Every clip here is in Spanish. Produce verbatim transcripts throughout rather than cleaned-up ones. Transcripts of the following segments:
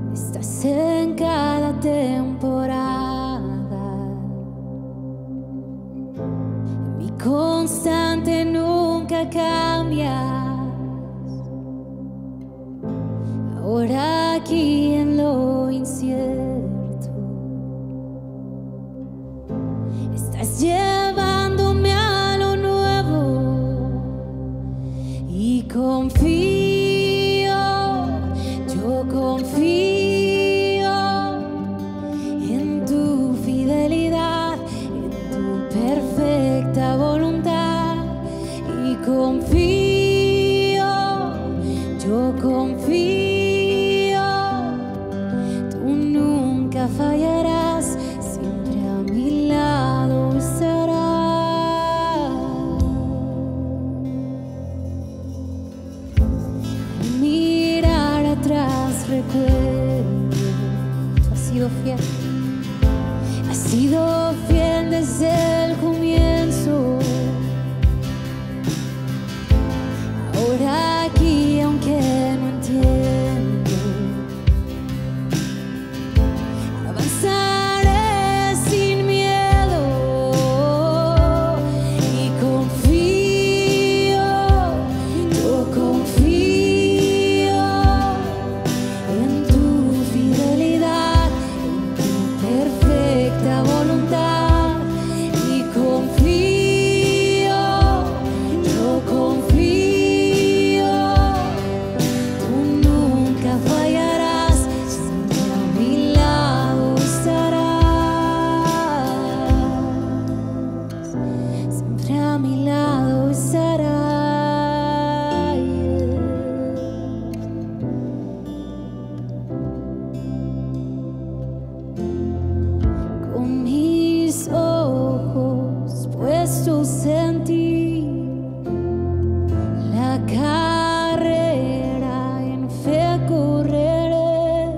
Estás en cada temporada, mi constante nunca cambias. Ahora aquí en lo incierto, estás llevándome a lo nuevo y confío, yo confío en tu fidelidad, en tu perfecta voluntad y confío, yo confío. Fallarás, siempre a mi lado estarás. Al mirar atrás recuerdo, tú has sido fiel, has sido fiel desde el comienzo. Ahora aquí, aunque no entiendo, en ti, la carrera en fe correré,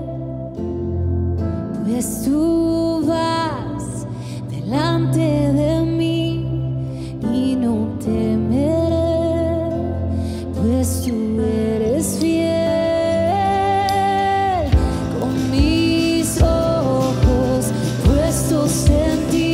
pues tú vas delante de mí y no temeré, pues tú eres fiel. Con mis ojos puestos en ti,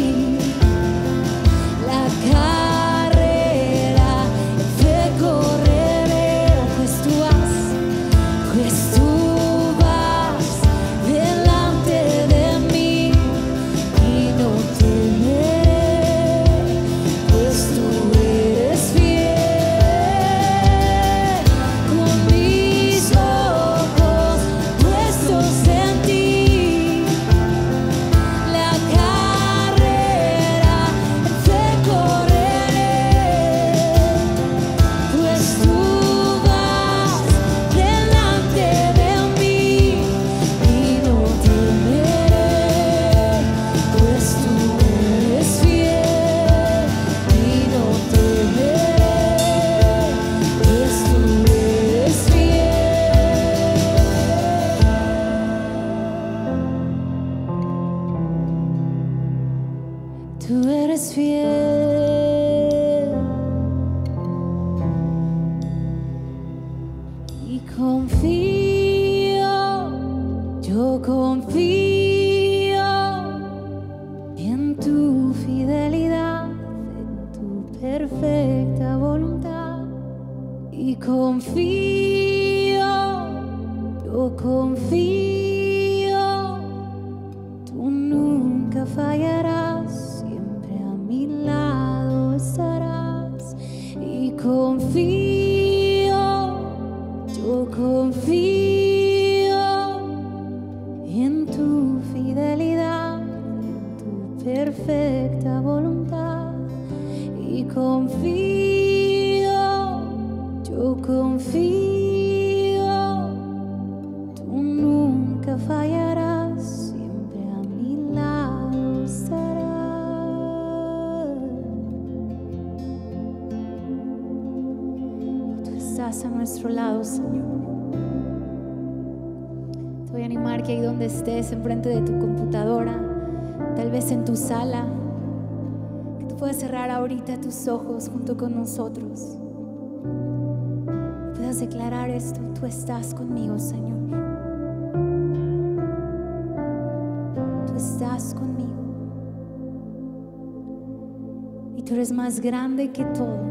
tú eres fiel y confío, yo confío en tu fidelidad, en tu perfecta voluntad y confío, yo confío, tú nunca fallarás. Y confío, yo confío en tu fidelidad, en tu perfecta voluntad. Y confío, yo confío, tú nunca fallarás, siempre a mi lado estarás. A nuestro lado, Señor. Te voy a animar que ahí donde estés, enfrente de tu computadora, tal vez en tu sala, que tú puedas cerrar ahorita tus ojos junto con nosotros. Puedas declarar esto: tú estás conmigo, Señor. Tú eres más grande que todo,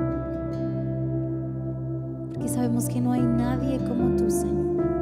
porque sabemos que no hay nadie como tú, Señor.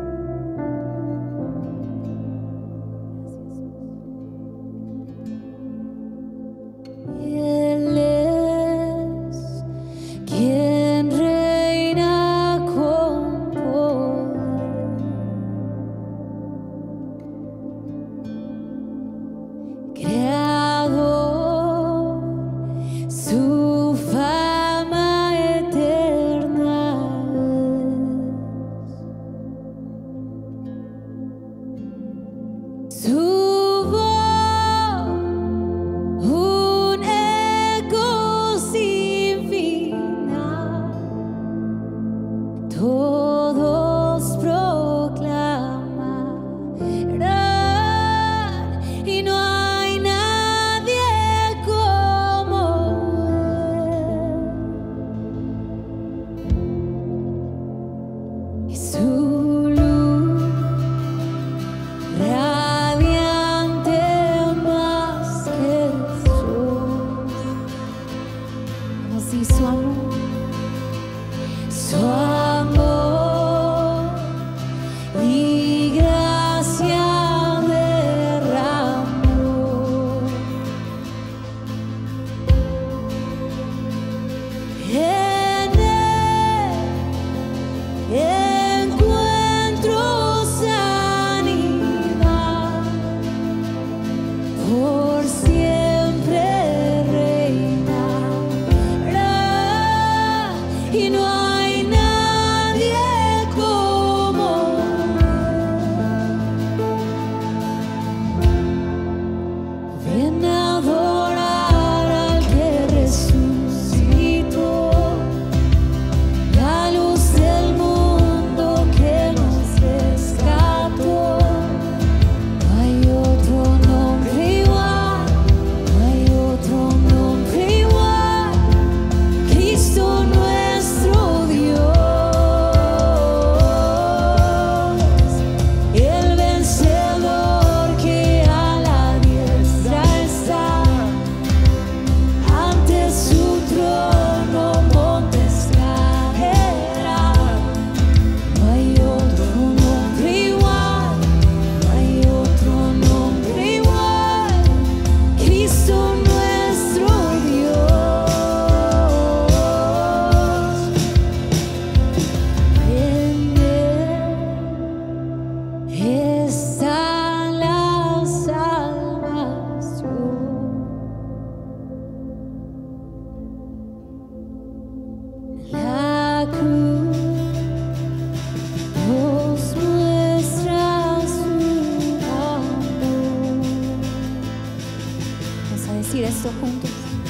Esto juntos.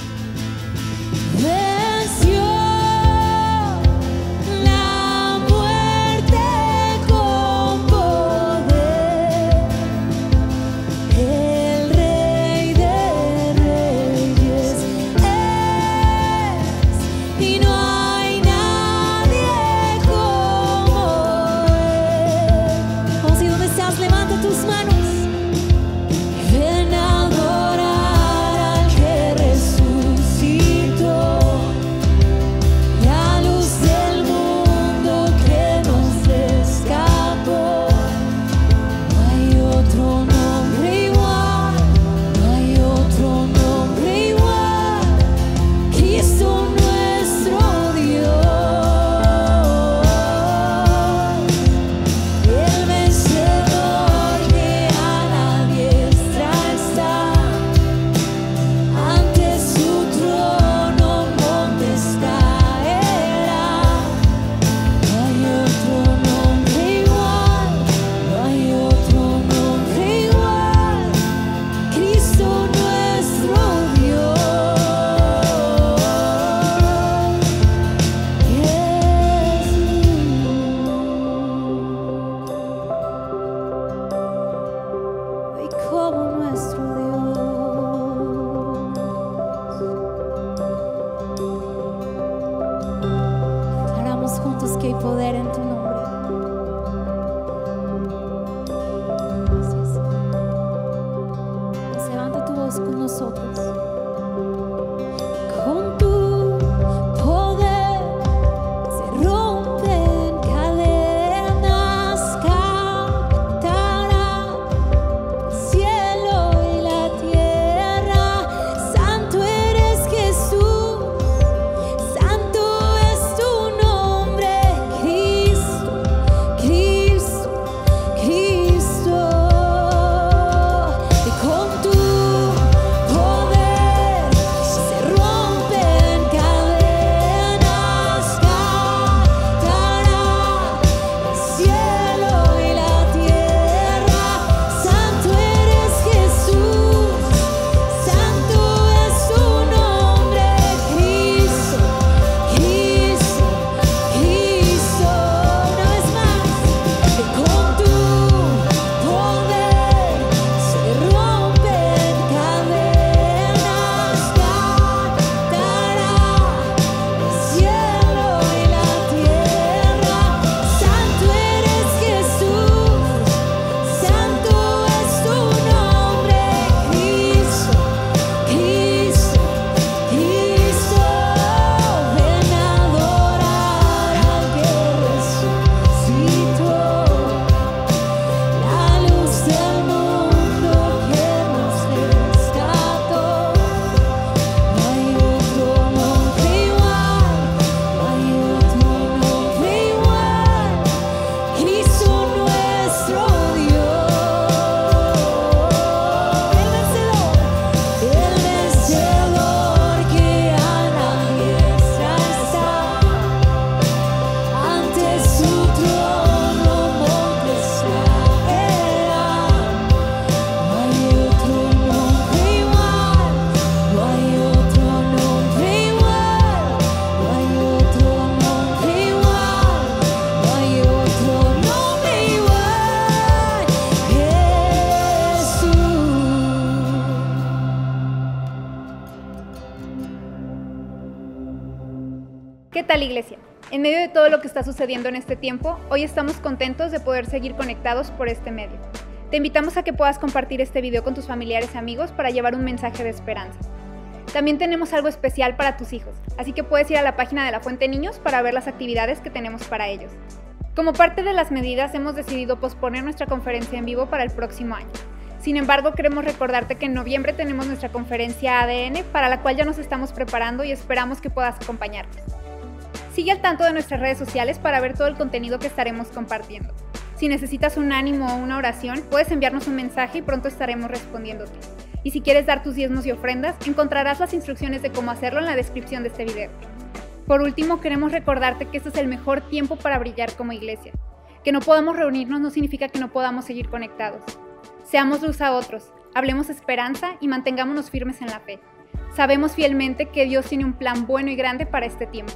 Venció la muerte con poder, el Rey de Reyes es, y no hay nadie como Él. Vamos, y donde estás, levanta tus manos. Ven a adorar al con nosotros. tal, iglesia? En medio de todo lo que está sucediendo en este tiempo, hoy estamos contentos de poder seguir conectados por este medio. Te invitamos a que puedas compartir este video con tus familiares y amigos para llevar un mensaje de esperanza. También tenemos algo especial para tus hijos, así que puedes ir a la página de La Fuente Niños para ver las actividades que tenemos para ellos. Como parte de las medidas, hemos decidido posponer nuestra conferencia en vivo para el próximo año. Sin embargo, queremos recordarte que en noviembre tenemos nuestra conferencia A D N, para la cual ya nos estamos preparando y esperamos que puedas acompañarnos. Sigue al tanto de nuestras redes sociales para ver todo el contenido que estaremos compartiendo. Si necesitas un ánimo o una oración, puedes enviarnos un mensaje y pronto estaremos respondiéndote. Y si quieres dar tus diezmos y ofrendas, encontrarás las instrucciones de cómo hacerlo en la descripción de este video. Por último, queremos recordarte que este es el mejor tiempo para brillar como iglesia. Que no podamos reunirnos no significa que no podamos seguir conectados. Seamos luz a otros, hablemos esperanza y mantengámonos firmes en la fe. Sabemos fielmente que Dios tiene un plan bueno y grande para este tiempo.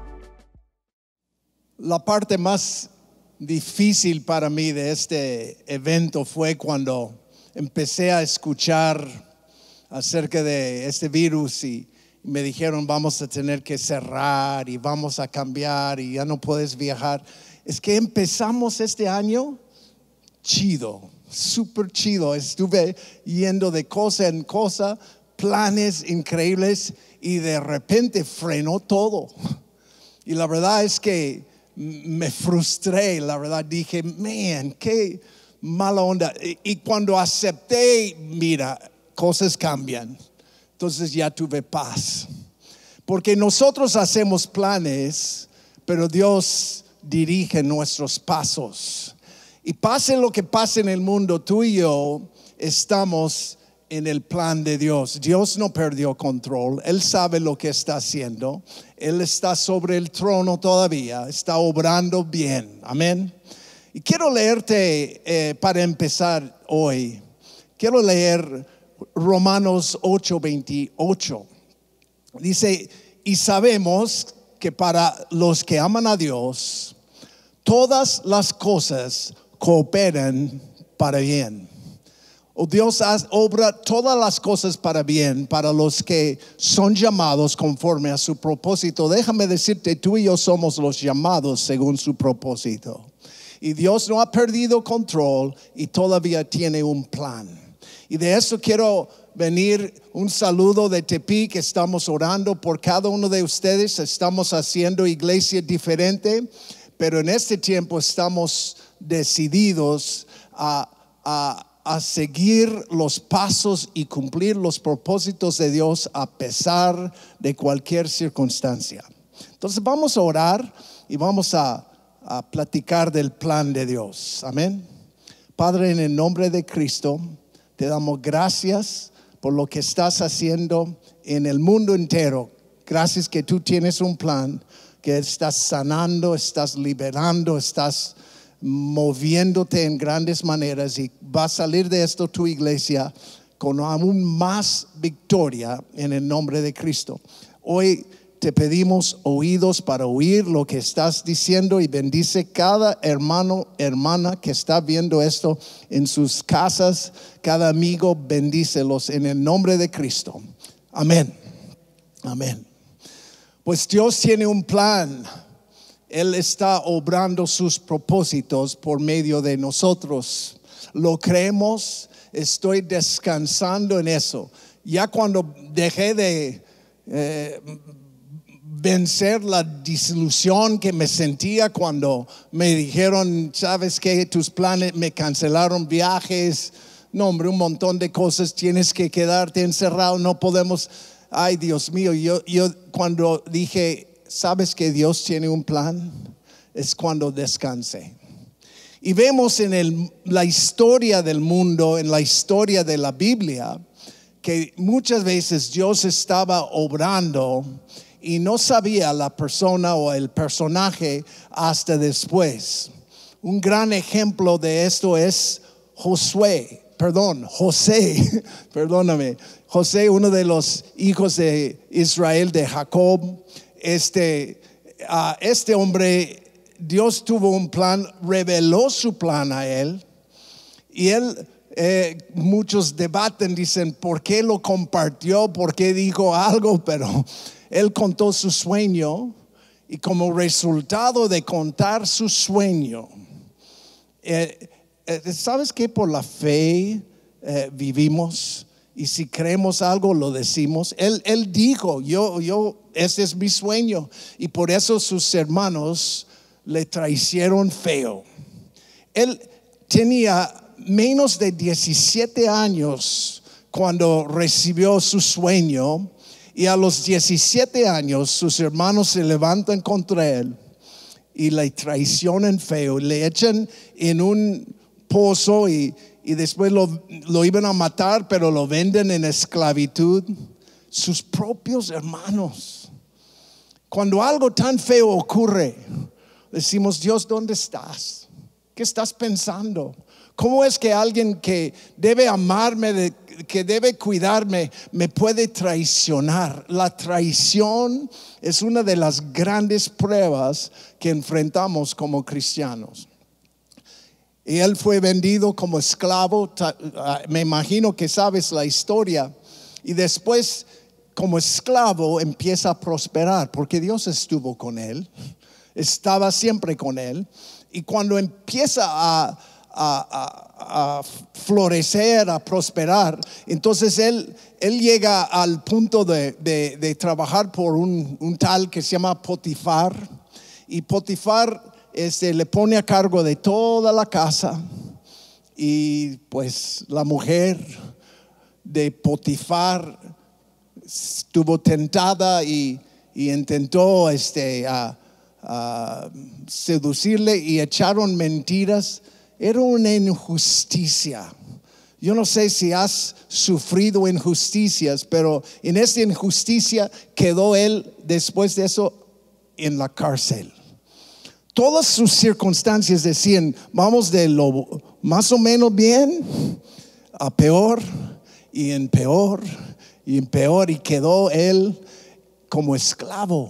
La parte más difícil para mí de este evento fue cuando empecé a escuchar acerca de este virus y me dijeron vamos a tener que cerrar y vamos a cambiar y ya no puedes viajar. Es que empezamos este año chido, súper chido. Estuve yendo de cosa en cosa, planes increíbles y de repente frenó todo. Y la verdad es que me frustré, la verdad dije, man, qué mala onda. Y, y cuando acepté, mira, cosas cambian. Entonces ya tuve paz. Porque nosotros hacemos planes, pero Dios dirige nuestros pasos. Y pase lo que pase en el mundo, tú y yo estamos en el plan de Dios. Dios no perdió control. Él sabe lo que está haciendo. Él está sobre el trono todavía. Está obrando bien. Amén. Y quiero leerte eh, para empezar hoy. Quiero leer Romanos ocho veintiocho. Dice, y sabemos que para los que aman a Dios, todas las cosas cooperan para bien. O Dios obra todas las cosas para bien para los que son llamados conforme a su propósito. Déjame decirte, tú y yo somos los llamados según su propósito. Y Dios no ha perdido control y todavía tiene un plan. Y de eso quiero venir un saludo de Tepic. Estamos orando por cada uno de ustedes. Estamos haciendo iglesia diferente, pero en este tiempo estamos decididos a, a a seguir los pasos y cumplir los propósitos de Dios a pesar de cualquier circunstancia. Entonces vamos a orar y vamos a, a platicar del plan de Dios. Amén. Padre, en el nombre de Cristo, te damos gracias por lo que estás haciendo en el mundo entero. Gracias que tú tienes un plan, que estás sanando, estás liberando, estás moviéndote en grandes maneras, y va a salir de esto tu iglesia con aún más victoria en el nombre de Cristo. Hoy te pedimos oídos para oír lo que estás diciendo, y bendice cada hermano, hermana que está viendo esto en sus casas. Cada amigo, bendícelos en el nombre de Cristo. Amén. Amén. Pues Dios tiene un plan. Él está obrando sus propósitos por medio de nosotros. Lo creemos, estoy descansando en eso. Ya cuando dejé de eh, vencer la desilusión que me sentía cuando me dijeron, sabes que tus planes, me cancelaron viajes, no hombre, un montón de cosas, tienes que quedarte encerrado, no podemos. Ay, Dios mío, yo, yo cuando dije, ¿sabes que Dios tiene un plan? Es cuando descansé. Y vemos en el, la historia del mundo, en la historia de la Biblia, que muchas veces Dios estaba obrando y no sabía la persona o el personaje hasta después. Un gran ejemplo de esto es Josué, perdón, José, perdóname, José, uno de los hijos de Israel, de Jacob. Este, uh, este hombre, Dios tuvo un plan, reveló su plan a él, y él, eh, muchos debaten, dicen, ¿por qué lo compartió? ¿Por qué dijo algo? Pero él contó su sueño Y como resultado de contar su sueño, eh, eh, ¿sabes que por la fe eh, vivimos? Y si creemos algo, lo decimos. Él, él dijo, yo, yo, ese es mi sueño. Y por eso sus hermanos le traicionaron feo. Él tenía menos de diecisiete años cuando recibió su sueño. Y a los diecisiete años sus hermanos se levantan contra él y le traicionan feo. Le echan en un pozo y Y después lo, lo iban a matar, pero lo venden en esclavitud. Sus propios hermanos. Cuando algo tan feo ocurre, decimos, Dios, ¿dónde estás? ¿Qué estás pensando? ¿Cómo es que alguien que debe amarme, que debe cuidarme, me puede traicionar? La traición es una de las grandes pruebas que enfrentamos como cristianos. Y él fue vendido como esclavo. Me imagino que sabes la historia. Y después, como esclavo, empieza a prosperar porque Dios estuvo con él. Estaba siempre con él. Y cuando empieza a, a, a, a florecer, a prosperar, entonces él, él llega al punto de, de, de trabajar por un, un tal que se llama Potifar. Y Potifar Este, le pone a cargo de toda la casa. Y pues la mujer de Potifar estuvo tentada y, y intentó este, a, a seducirle y echaron mentiras. Era una injusticia. Yo no sé si has sufrido injusticias, pero en esta injusticia quedó él después de eso en la cárcel. Todas sus circunstancias decían, vamos de lo más o menos bien a peor y en peor y en peor, y quedó él como esclavo.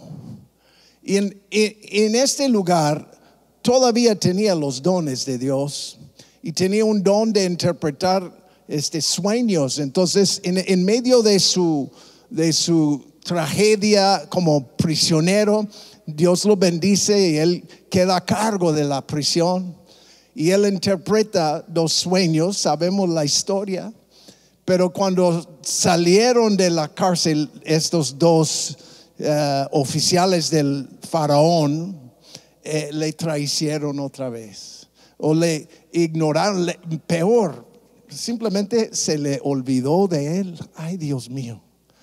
Y en, en este lugar todavía tenía los dones de Dios y tenía un don de interpretar este, sueños. Entonces en, en medio de su, de su tragedia como prisionero, Dios lo bendice y él queda a cargo de la prisión. Y él interpreta los sueños, sabemos la historia. Pero cuando salieron de la cárcel estos dos uh, oficiales del faraón, eh, le traicionaron otra vez. O le ignoraron, le, peor, simplemente se le olvidó de él. Ay, Dios mío.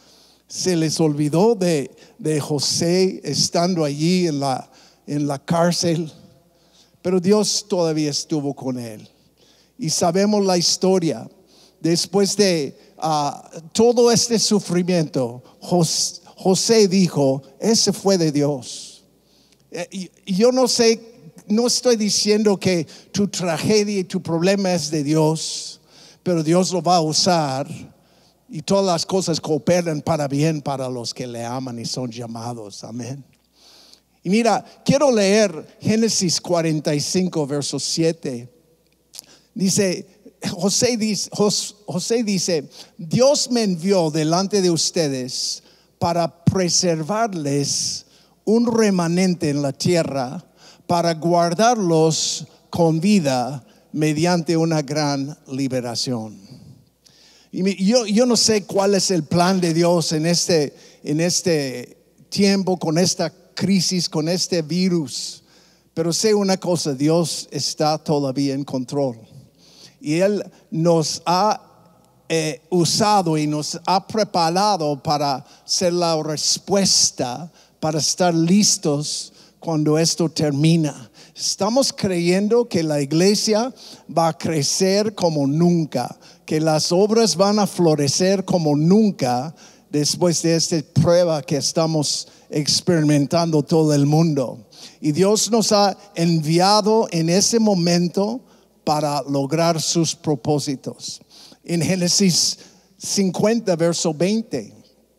Se les olvidó de, de José estando allí en la, en la cárcel. Pero Dios todavía estuvo con él. Y sabemos la historia. Después de uh, todo este sufrimiento, Jos, José dijo, ese fue de Dios. Y, y yo no sé, no estoy diciendo que tu tragedia y tu problema es de Dios, pero Dios lo va a usar. Y todas las cosas cooperan para bien para los que le aman y son llamados. Amén. Y mira, quiero leer Génesis cuarenta y cinco, verso siete. Dice, José dice, José dice, Dios me envió delante de ustedes para preservarles un remanente en la tierra, para guardarlos con vida mediante una gran liberación. Y yo, yo no sé cuál es el plan de Dios en este, en este tiempo, con esta crisis, con este virus. Pero sé una cosa, Dios está todavía en control. Y Él nos ha eh, usado y nos ha preparado para ser la respuesta, para estar listos cuando esto termina. Estamos creyendo que la iglesia va a crecer como nunca, que las obras van a florecer como nunca después de esta prueba que estamos experimentando todo el mundo. Y Dios nos ha enviado en ese momento para lograr sus propósitos. En Génesis cincuenta, verso veinte,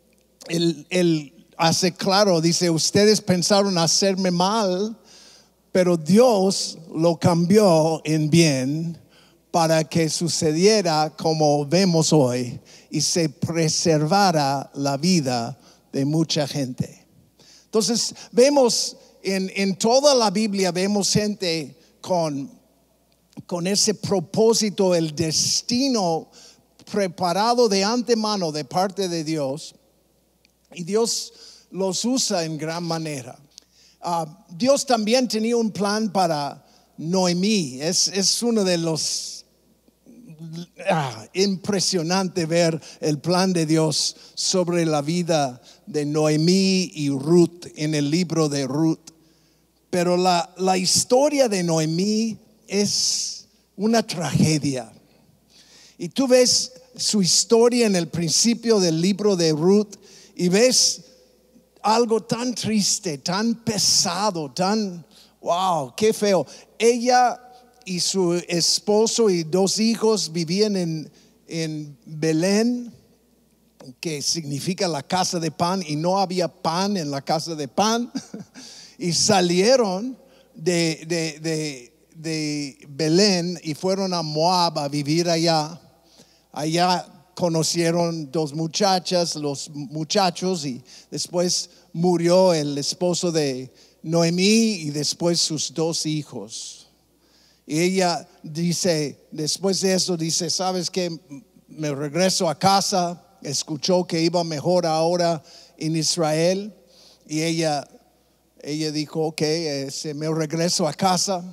Él, él hace claro, dice, ustedes pensaron hacerme mal, pero Dios lo cambió en bien para que sucediera como vemos hoy y se preservara la vida de mucha gente. Entonces vemos en, en toda la Biblia vemos gente con, con ese propósito, el destino preparado de antemano de parte de Dios, y Dios los usa en gran manera. Uh, Dios también tenía un plan para Noemí. Es, es uno de los ah, impresionante ver el plan de Dios sobre la vida de Noemí y Ruth en el libro de Ruth. Pero la, la historia de Noemí es una tragedia. Y tú ves su historia en el principio del libro de Ruth y ves algo tan triste, tan pesado, tan, wow, qué feo. Ella y su esposo y dos hijos vivían en, en Belén, que significa la casa de pan, y no había pan en la casa de pan. Y salieron de, de, de, de Belén y fueron a Moab a vivir allá. Allá conocieron dos muchachas, los muchachos, y después murió el esposo de Noemí y después sus dos hijos. Y ella dice, después de eso dice, ¿sabes qué? Me regreso a casa. Escuchó que iba mejor ahora en Israel, y ella, ella dijo, ok, ese, me regreso a casa.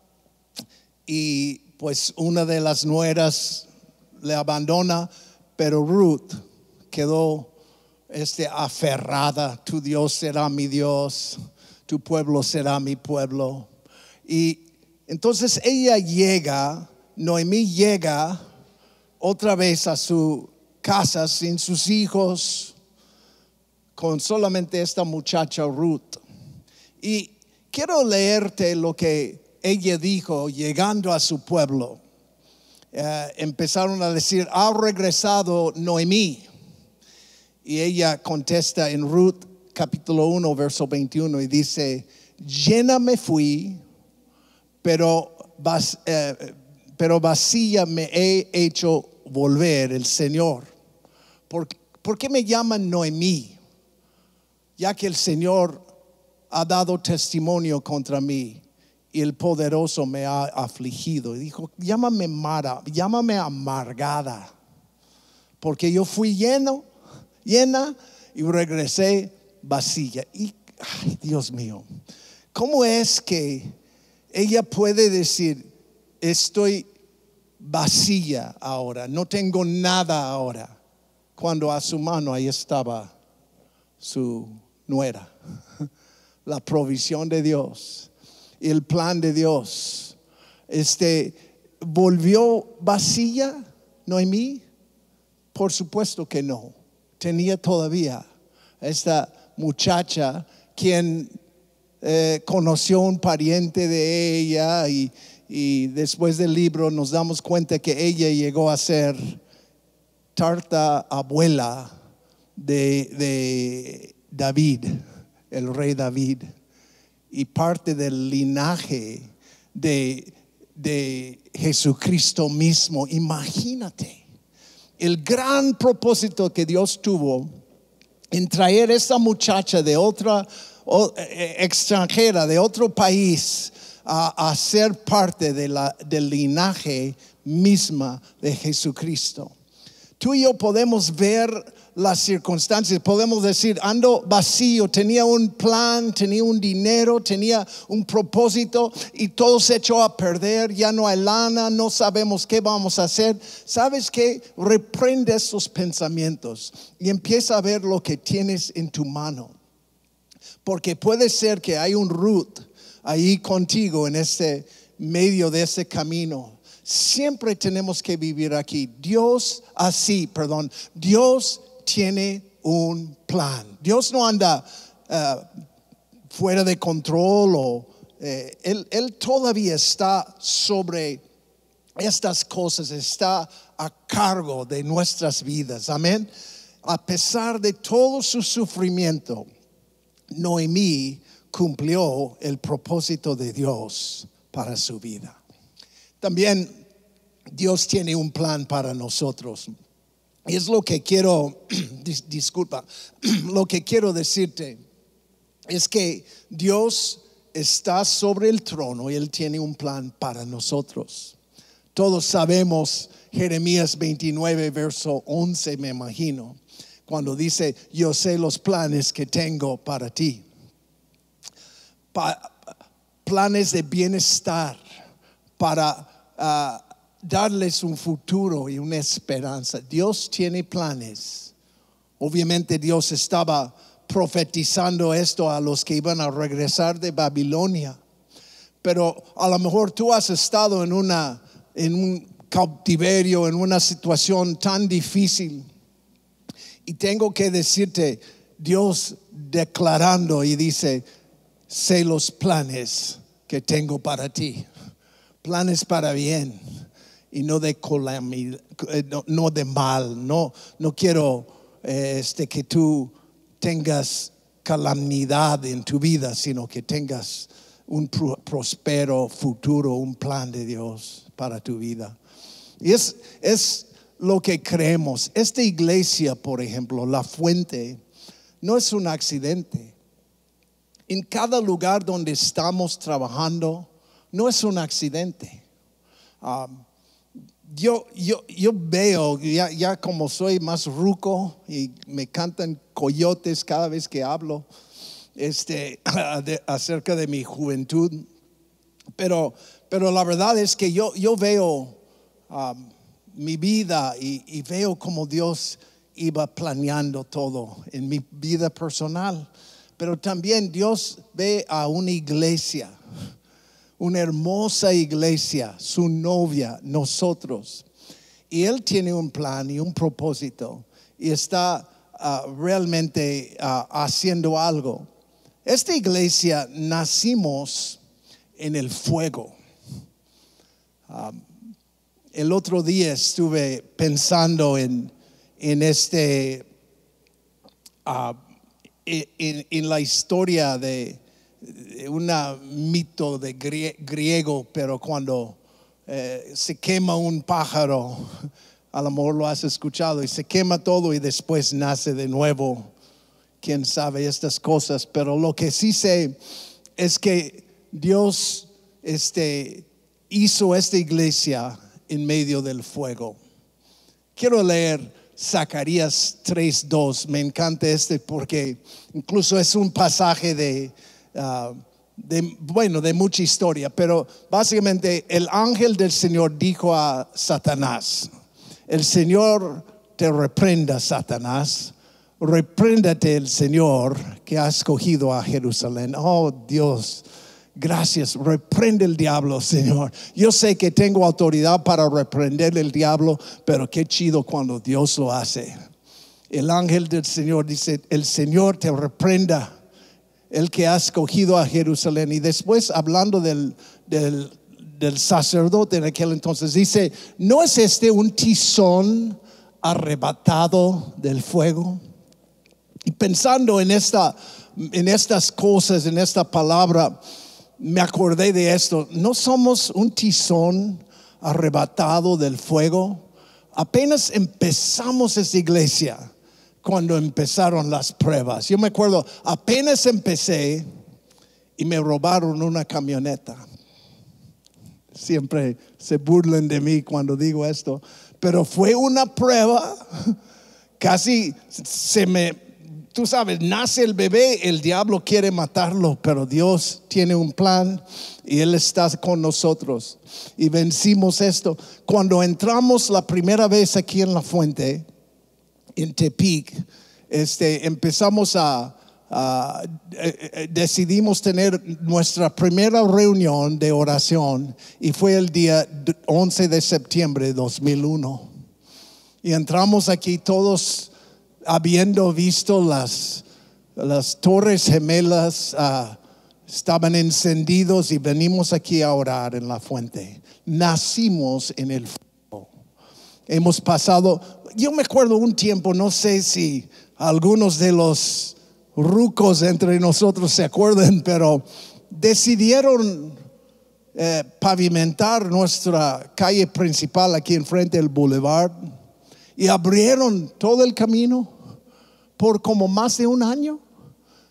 Y pues una de las nueras le abandona, pero Ruth quedó este, aferrada. Tu Dios será mi Dios, tu pueblo será mi pueblo. Y entonces ella llega, Noemí llega otra vez a su casa sin sus hijos, con solamente esta muchacha Ruth. Y quiero leerte lo que ella dijo llegando a su pueblo. Uh, empezaron a decir, ha regresado Noemí. Y ella contesta en Ruth capítulo uno verso veintiuno y dice, llena me fui, pero, vas, uh, pero vacía me he hecho volver el Señor. ¿Por, ¿Por qué me llaman Noemí? Ya que el Señor ha dado testimonio contra mí y el poderoso me ha afligido. Y dijo, llámame Mara, llámame amargada, porque yo fui lleno, llena y regresé vacía. Y ay, Dios mío, ¿cómo es que ella puede decir, estoy vacía ahora, no tengo nada ahora, cuando a su mano ahí estaba su nuera? La provisión de Dios, el plan de Dios. Este, ¿volvió vacía Noemí? Por supuesto que no. Tenía todavía esta muchacha quien eh, conoció un pariente de ella, y, y después del libro nos damos cuenta que ella llegó a ser tarta abuela de, de David, el rey David, y parte del linaje de, de Jesucristo mismo. Imagínate el gran propósito que Dios tuvo en traer esta muchacha de otra o, eh, extranjera, de otro país, a, a ser parte de la, del linaje misma de Jesucristo. Tú y yo podemos ver las circunstancias, podemos decir, ando vacío, tenía un plan, tenía un dinero, tenía un propósito, y todo se echó a perder, ya no hay lana, no sabemos qué vamos a hacer. ¿Sabes qué? Reprende esos pensamientos y empieza a ver lo que tienes en tu mano, porque puede ser que hay un Ruth ahí contigo en este medio de ese camino. Siempre tenemos que vivir aquí. Dios así, perdón, Dios tiene un plan. Dios no anda uh, fuera de control, o eh, él, él todavía está sobre estas cosas, está a cargo de nuestras vidas. Amén. A pesar de todo su sufrimiento, Noemí cumplió el propósito de Dios para su vida. También Dios tiene un plan para nosotros. Y es lo que quiero, dis, disculpa, lo que quiero decirte es que Dios está sobre el trono y Él tiene un plan para nosotros. Todos sabemos Jeremías veintinueve, verso once, me imagino, cuando dice: yo sé los planes que tengo para ti. Pa- planes de bienestar, para uh, darles un futuro y una esperanza. Dios tiene planes. Obviamente Dios estaba profetizando esto a los que iban a regresar de Babilonia, pero a lo mejor tú has estado en una en un cautiverio, en una situación tan difícil, y tengo que decirte, Dios declarando y dice: sé los planes que tengo para ti, planes para bien y no de calamidad, no, no de mal. No, no quiero eh, este, que tú tengas calamidad en tu vida, sino que tengas un pro, próspero futuro, un plan de Dios para tu vida. Y es, es lo que creemos. Esta iglesia, por ejemplo, La Fuente, no es un accidente. En cada lugar donde estamos trabajando, no es un accidente. Um, yo, yo, yo veo, ya, ya como soy más ruco y me cantan coyotes cada vez que hablo este, de, acerca de mi juventud, pero, pero la verdad es que yo, yo veo um, mi vida y, y veo como Dios iba planeando todo en mi vida personal, pero también Dios ve a una iglesia, una hermosa iglesia, su novia, nosotros. Y Él tiene un plan y un propósito y está uh, realmente uh, haciendo algo. Esta iglesia nacimos en el fuego. Um, el otro día estuve pensando en, en este, uh, en, en la historia de un mito de griego, pero cuando eh, se quema un pájaro, a lo mejor lo has escuchado, y se quema todo y después nace de nuevo. Quién sabe estas cosas, pero lo que sí sé es que Dios este, hizo esta iglesia en medio del fuego. Quiero leer Zacarías tres dos. Me encanta este porque incluso es un pasaje de Uh, de, bueno, de mucha historia, pero básicamente el ángel del Señor dijo a Satanás: el Señor te reprenda, Satanás, repréndate el Señor que ha escogido a Jerusalén. Oh Dios, gracias, reprende el diablo, Señor. Yo sé que tengo autoridad para reprender el diablo, pero qué chido cuando Dios lo hace. El ángel del Señor dice: el Señor te reprenda, el que ha escogido a Jerusalén. Y después, hablando del, del, del sacerdote en aquel entonces, dice: ¿no es este un tizón arrebatado del fuego? Y pensando en, esta, en estas cosas, en esta palabra, me acordé de esto. ¿No somos un tizón arrebatado del fuego? Apenas empezamos esta iglesia cuando empezaron las pruebas. Yo me acuerdo, apenas empecé y me robaron una camioneta. Siempre se burlan de mí cuando digo esto, pero fue una prueba. Casi se me, tú sabes, nace el bebé, el diablo quiere matarlo, pero Dios tiene un plan y Él está con nosotros y vencimos esto. Cuando entramos la primera vez aquí en La Fuente, en Tepic, este, empezamos a, a eh, decidimos tener nuestra primera reunión de oración y fue el día once de septiembre de dos mil uno. Y entramos aquí todos habiendo visto las, las torres gemelas, uh, estaban encendidos, y venimos aquí a orar en La Fuente. Nacimos en el fuego. Hemos pasado, yo me acuerdo un tiempo, no sé si algunos de los rucos entre nosotros se acuerdan, pero decidieron eh, pavimentar nuestra calle principal aquí enfrente del boulevard y abrieron todo el camino por como más de un año.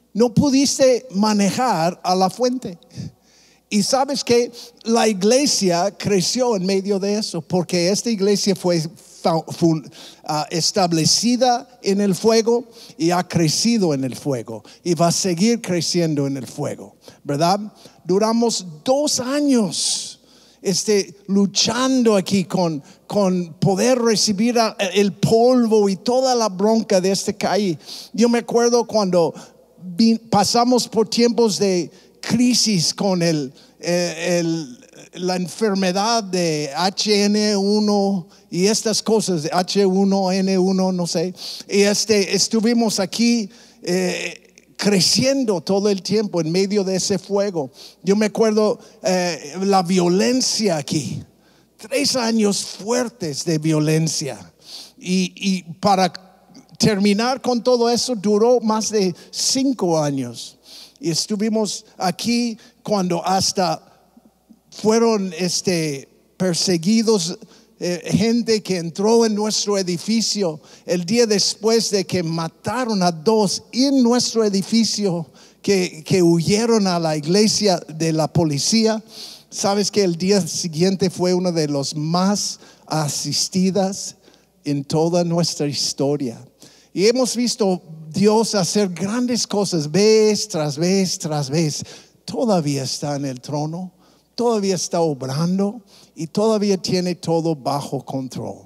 no pudiste manejar a la fuente. Y sabes que la iglesia creció en medio de eso, porque esta iglesia fue Uh, establecida en el fuego y ha crecido en el fuego y va a seguir creciendo en el fuego, ¿verdad? Duramos dos años este, luchando aquí con, con poder recibir el polvo y toda la bronca de este calle. Yo me acuerdo cuando vi, pasamos por tiempos de crisis con el, el, la enfermedad de H N uno y estas cosas, H uno N uno, no sé. Y este, estuvimos aquí eh, creciendo todo el tiempo en medio de ese fuego. Yo me acuerdo eh, la violencia aquí. Tres años fuertes de violencia. Y, y para terminar con todo eso duró más de cinco años. Y estuvimos aquí cuando hasta fueron este, perseguidos. Eh, gente que entró en nuestro edificio el día después de que mataron a dos en nuestro edificio, que, que huyeron a la iglesia de la policía. Sabes que el día siguiente fue uno de los más asistidas en toda nuestra historia. Y hemos visto Dios hacer grandes cosas vez tras vez tras vez. Todavía está en el trono, todavía está obrando y todavía tiene todo bajo control.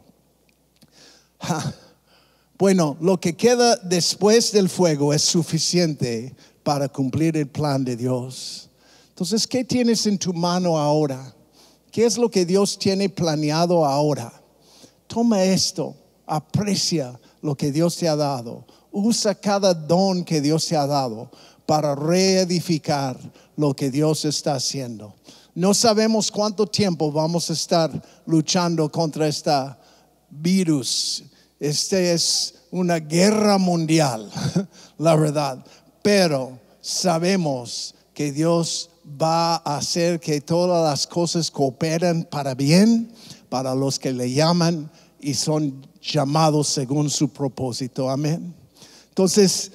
Ja. Bueno, lo que queda después del fuego es suficiente para cumplir el plan de Dios. Entonces, ¿qué tienes en tu mano ahora? ¿Qué es lo que Dios tiene planeado ahora? Toma esto, aprecia lo que Dios te ha dado. Usa cada don que Dios te ha dado para reedificar lo que Dios está haciendo. No sabemos cuánto tiempo vamos a estar luchando contra este virus. Este es una guerra mundial, la verdad. Pero sabemos que Dios va a hacer que todas las cosas cooperen para bien, para los que le llaman y son llamados según su propósito. Amén. Entonces,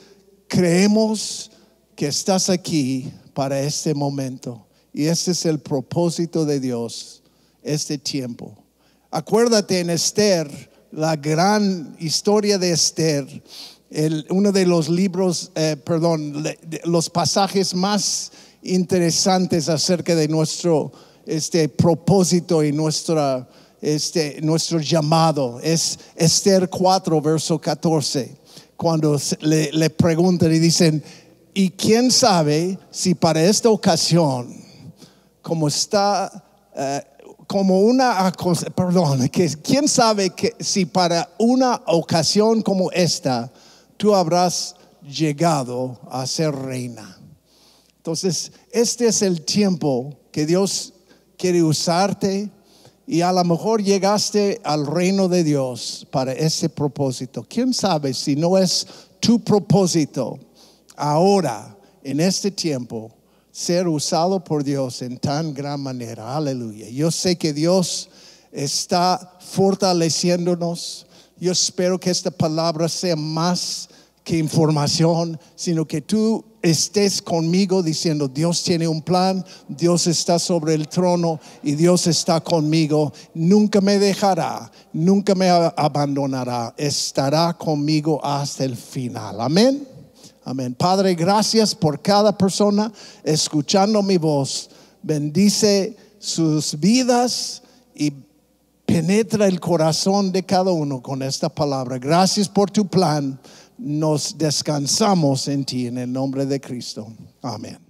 creemos que estás aquí para este momento. Y este es el propósito de Dios, este tiempo. Acuérdate en Esther, la gran historia de Esther, el, uno de los libros, eh, perdón, le, de, los pasajes más interesantes acerca de nuestro este, propósito y nuestra, este, nuestro llamado. Es Esther cuatro, verso catorce, cuando le, le preguntan y dicen, ¿y quién sabe si para esta ocasión, como está, uh, como una, perdón, que quién sabe que si para una ocasión como esta, tú habrás llegado a ser reina? Entonces, este es el tiempo que Dios quiere usarte y a lo mejor llegaste al reino de Dios para ese propósito. ¿Quién sabe si no es tu propósito ahora, en este tiempo, ser usado por Dios en tan gran manera? Aleluya. Yo sé que Dios está fortaleciéndonos. Yo espero que esta palabra sea más que información, sino que tú estés conmigo diciendo, Dios tiene un plan, Dios está sobre el trono y Dios está conmigo. Nunca me dejará, nunca me abandonará, estará conmigo hasta el final. Amén. Amén. Padre, gracias por cada persona escuchando mi voz. Bendice sus vidas y penetra el corazón de cada uno con esta palabra. Gracias por tu plan. Nos descansamos en ti en el nombre de Cristo. Amén.